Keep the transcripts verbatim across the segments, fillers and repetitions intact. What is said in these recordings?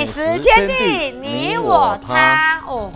美食天地，你我他哦。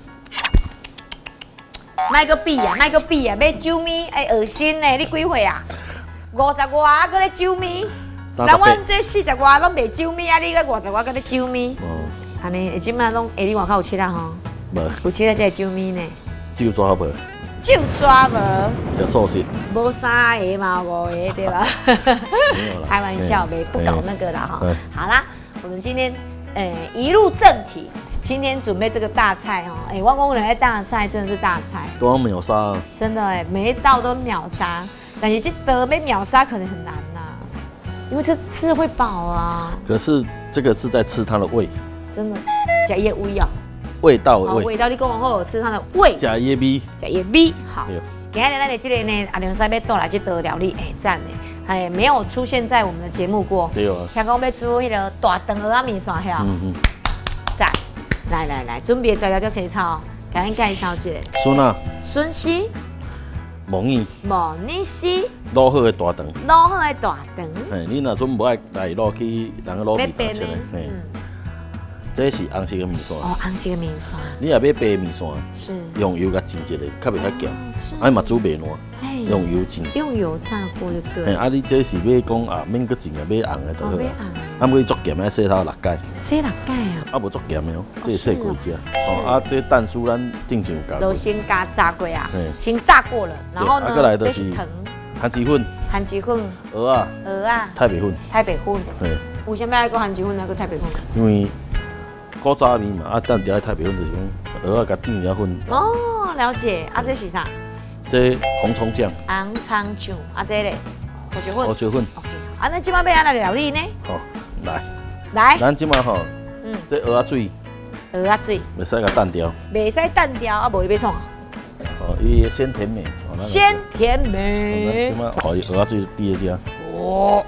卖个比啊，卖个比啊，买酒米，哎，恶心呢！你几岁啊？五十外啊，搁咧酒米。人阮这四十外拢卖酒米啊，你个五十外搁咧酒米。哦。安尼，下即摆拢下你外口有吃啊吼？无。有吃啊，这酒米呢？ 酒抓无？ 酒抓无？ 食素食？ 无三个嘛，五个对吧？开玩笑，没不搞那个啦哈。好啦，我们今天呃一入正题。今天准备这个大菜哦，哎，万工人的大菜真的是大菜， 都秒杀， 真的哎，每一道都秒杀，但是这得被秒杀可能很难呐，因为这吃会饱啊。可是这个是在吃它的胃， 真的，加叶味哦， 味道味， 味道你讲好吃它的胃， 加叶味， 加叶味，好。今天咱的这个呢，阿良师要带来这道料理，哎，赞呢，哎，没有出现在我们的节目过， 对啊， 听讲要煮那个大肠蚵仔面线，嘿啊，嗯嗯，赞。来来来，准备材料叫青草，赶紧介绍一下。 笋啊， 笋丝， 毛耳， 毛耳丝， 卤好的大肠， 卤好的大肠。 嘿，你若准无爱来卤去人个卤面大切的，嘿，这是红色的面线。 哦，红色的面线。 你若要白面线， 是用油甲煎一下，较袂较咸，啊嘛煮袂烂。用油煎， 用油炸过就对。 嘿，啊，你这是要讲啊，免搁煎啊，买红的就好啦。啊，不做咸的，洗头六解。 洗六解啊？ 啊，无做咸的哦，这是洗过只。哦，啊，这蛋酥咱正常加。 都先加炸过啊，先炸过了，然后呢，这是藤。 番薯粉。 番薯粉。 蚵啊。 蚵啊。 太白粉。太白粉。嘿。为什么爱搁番薯粉，爱搁太白粉？ 因为古早味嘛，啊，蛋底太白粉就是讲蚵啊，加浸一下粉。 哦，了解。啊，这是啥？ 这红葱酱， 红葱酱，啊这嘞，胡椒粉， 胡椒粉。 OK， 啊，咱今晚要安怎料理呢？ 好，来， 来， 咱今晚吼，嗯，这蚵仔水， 蚵仔水， 袂使甲淡掉， 袂使淡掉，啊，无伊要创啊？ 哦，伊鲜甜美， 鲜甜美。 今晚好蚵仔水滴一只。 哦，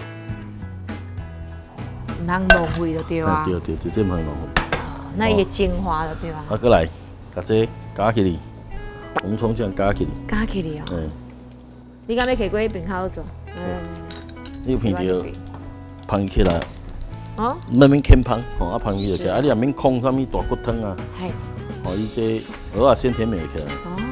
唔通浪费就对啊。 对对对，这唔通浪费。 那伊精华了对吧？ 啊，过来，甲这加起哩。红葱酱加起哩， 加起哩哦。嗯。你敢要摕过一边好做？嗯。 你有片着芳起来。哦。慢慢啃芳，吼啊芳起就起来，啊你也免控啥物大骨汤啊。系。哦，伊这蚵仔鲜甜美起来。哦。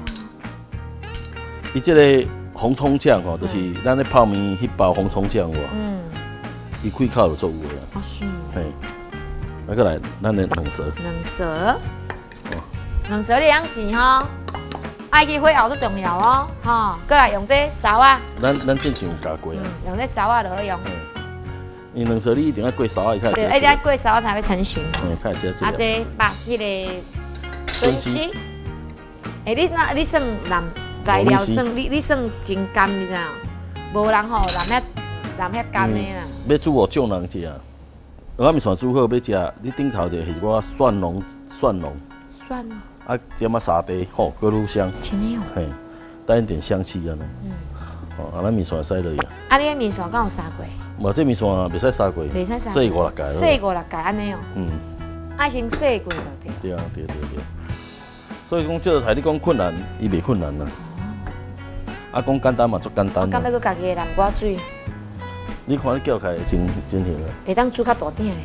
伊这个红葱酱吼，就是咱咧泡面迄包红葱酱哇。嗯。伊开口就做有啊。哦是。嘿。啊过来，咱的两舌。 两舌。两舌两钱吼。爱去火候最重要哦，吼，过来用这勺啊。 咱咱正常有加过啊。 用这勺啊就好用。 你两层你一定要过勺啊，开始。 对，一定要过勺才会成型。 嗯，开始啊，这把迄个笋丝，哎，你那你算蓝材料算你你算真干，你知道？无人吼蓝遐蓝遐干的啦。 要煮哦，众人食啊。蚵仔面线煮好要食，你顶头就是我蒜蓉蒜蓉。 蒜。 啊，点啊沙茶，吼，搁愈香。 真的哦。 嘿，带一点香气安尼。嗯。哦，啊，咱面线使落去啊。 啊，你个面线敢有杀过？ 无，这面线袂使杀过。 袂使杀。 洗五六盖。 洗五六盖安尼哦。嗯。爱先洗过就对。 对啊，对对对。所以讲，这道菜你讲困难，伊袂困难啦。哦。啊，讲简单嘛，足简单。 我敢要搁家己的南瓜水。 你看你叫起来真真甜啊。 会当煮较大点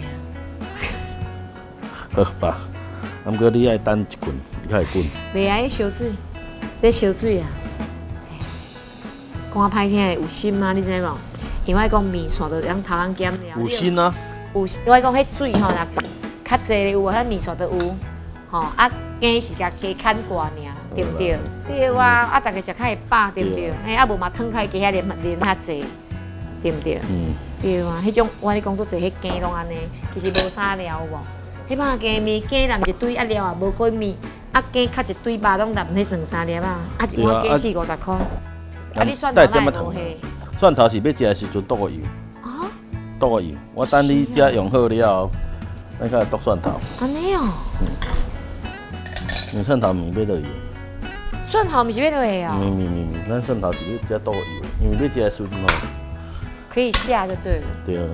的啊。好吧。啊，毋过你爱等一棍，你才会滚。 袂爱烧水，这烧水啊，讲歹听的有心吗？你知无？因为讲面线就让头仔减了。 有心啊。 有，我讲迄水吼，若较济的有，咱面线都有。吼，啊，鸡是甲鸡砍挂尔，对不对？对啊，啊，大家食较会饱，对不对？哎，啊无嘛汤开鸡遐连连较济，对不对？嗯。对啊，迄种我你讲做济，迄鸡拢安尼，其实无啥料无。迄把鸡面鸡淋一堆啊料啊，无过面啊鸡较一堆肉拢淋迄两三粒啊，啊一碗鸡四五十块。啊你蒜头哪会无下？ 蒜头是要食的时阵剁个油。啊？剁个油，我等你遮用好了，咱开始剁蒜头。 安尼哦。 嗯。蒜头面要落油。 蒜头面是要落去哦。 面面面面，咱蒜头是要遮剁个油，因为要食的时阵吼。 可以下就对了。 对啊。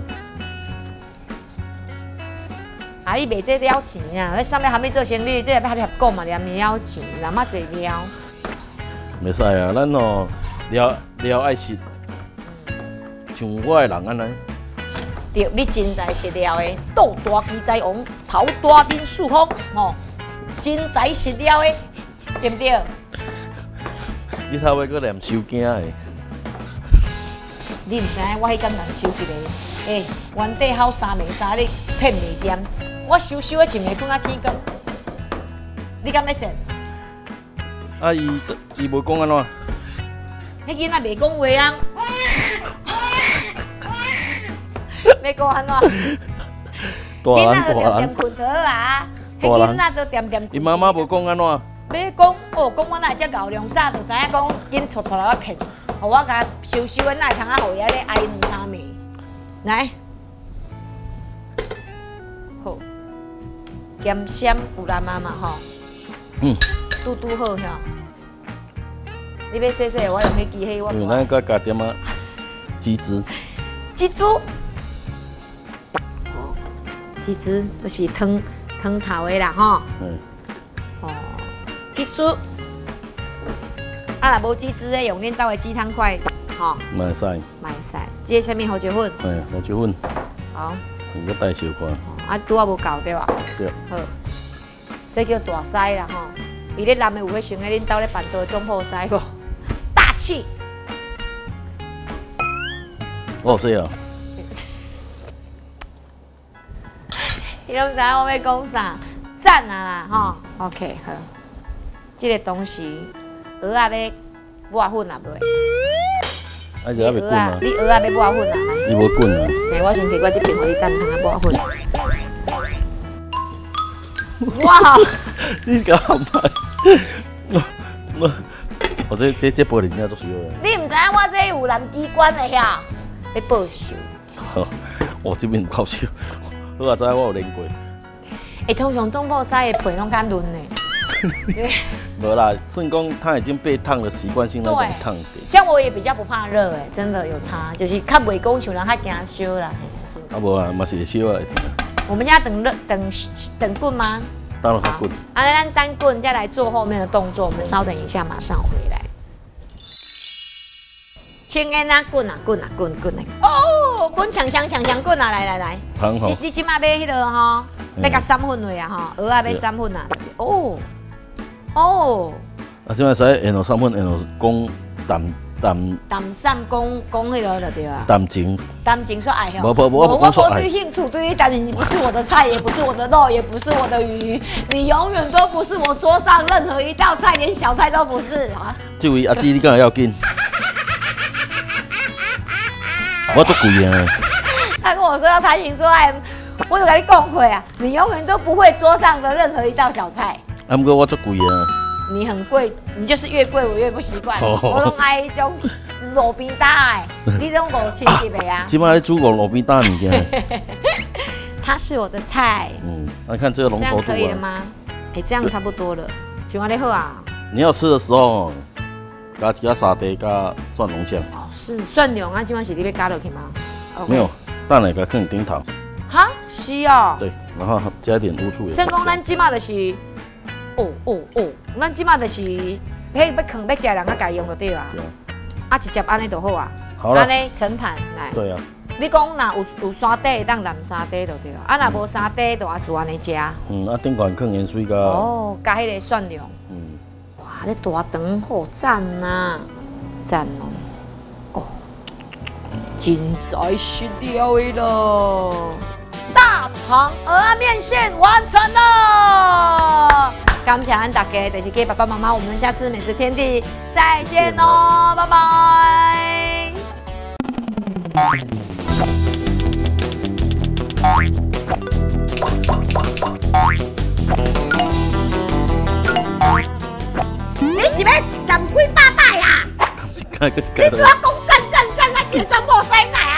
啊！你卖这了钱啊！你上面还没做生意，这要合讲嘛，连面了钱，那么济料。 袂使啊，咱哦料料爱食，像我的人安尼， 对，你真材实料的斗大鸡仔王，头大面树风，吼，真材实料的，对不对？ 你头尾搁念收惊的。 你唔知影我迄间人收一个，诶、欸，原底好三暝三日骗袂掂，我收收的一暝困到天光。你敢要信？ 啊，伊伊无讲安怎？ 迄囡仔袂讲话啊！要讲安怎？囡仔就点点困好啊！迄囡仔都点点困。 伊妈妈无讲安怎？ 要讲哦，讲我哪会遮牛量早就知影讲，紧撮撮来我骗，互我甲收收的，哪会通啊？互伊安尼挨两三暝？来，好，咸鲜有咱妈妈吼。 嗯。 拄拄好吼。你要洗洗，我用迄支迄我。 嗯，咱搁加点啊鸡汁。 鸡汁。哦，鸡汁就是汤汤头的啦吼。嗯。哦，鸡汁。啊，若无鸡汁的，用恁兜的鸡汤块，吼。 卖使。 卖使。这是啥物胡椒粉？ 嘿，胡椒粉。 好。 你搁带小块。 啊，拄啊无够对吧？ 对。 好。这叫大师啦吼。伊咧男的有迄穿个恁兜咧办桌中破师无？大气。 哦，是啊。 伊拢知影我要讲啥，赞啊啦吼。OK 好，这个东西蚵仔要抹粉啊袂？ 啊，就还袂滚啊。 你蚵仔要抹粉啊？ 伊无滚啊。 来，我先摕我这边，互你等下抹粉。哇！ 你干嘛？我我我这这这玻璃真足需要的。 你唔知影我这有蓝机关的遐，要报仇。 好，我这边有够少，我也知我有练过。 哎，通常中破塞的皮拢敢润呢。 无啦，算讲他已经被烫了，习惯性那种烫点。 像我也比较不怕热，哎，真的有差，就是较袂讲像人较惊烧啦。 啊无啊，嘛是会烧啊。 我们现在等热等等滚吗？ 当然好滚。 啊，咱单滚再来做后面的动作。我们稍等一下，马上回来。轻烟啊，滚啊，滚啊，滚滚啊！哦，滚强强强强滚啊！来来来， 很好。 你你即马要迄个吼，要甲三分位啊吼，蚵仔要三分啊。哦哦。啊， 即摆使用三分，用讲淡淡。 淡散讲讲迄个就对啊。 淡情。 淡情说爱吼。 无无无，我我我对兴趣对于淡情，你不是我的菜，也不是我的肉，也不是我的鱼，你永远都不是我桌上任何一道菜，连小菜都不是啊。 这位阿姊，你敢会要紧？我足贵啊！ 他跟我说要谈情说爱，我就跟你讲过啊，你永远都不会桌上的任何一道小菜。 啊，不过我足贵啊！ 你很贵，你就是越贵我越不习惯。我拢爱迄种路边摊的，你种五千级的啊。 今摆咧煮个路边摊物件。 它是我的菜。 嗯，那看这个龙头度啊。 这样可以了吗？哎，这样差不多了。喜欢你好啊。 你要吃的时候，加几下沙爹加蒜蓉酱。 哦，是蒜蓉啊，今晚是你要加落去吗？ 没有，蛋来个放顶头。 哈，是哦。 对，然后加一点乌醋。 先讲咱即马就是，哦哦哦，咱即马就是，迄要坑要食人啊，家用就对啊。啊，直接安尼就好啊。 好了。 安尼盛盘来。 对啊。 你讲若有有沙底，当蓝沙底就对啊。啊，若无沙底，就爱做安尼食。 嗯，啊，顶管放盐水加。 哦，加迄个蒜蓉。 嗯。 哇，这大肠好赞呐，赞哦。哦，真材实料的咯。大肠蚵仔面线完成了，感谢咱大家，就是给爸爸妈妈，我们下次美食天地再见哦，拜拜。你是要南几百摆啊？你拄仔讲赞赞赞，啊，一个全部洗奶啊！